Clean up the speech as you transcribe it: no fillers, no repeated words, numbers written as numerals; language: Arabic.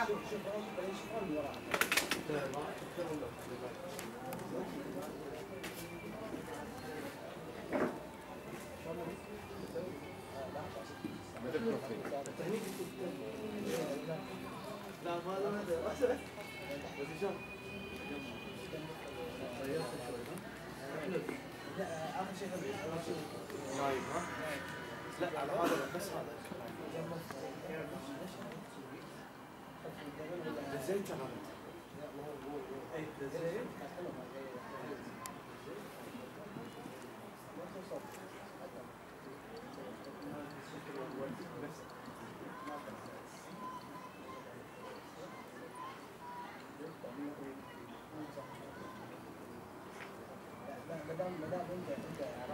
لا ما هذا لا اخر شيء نايم ها؟ لا على هذا بس هذا دزيت انا اي دزيت ما دام انت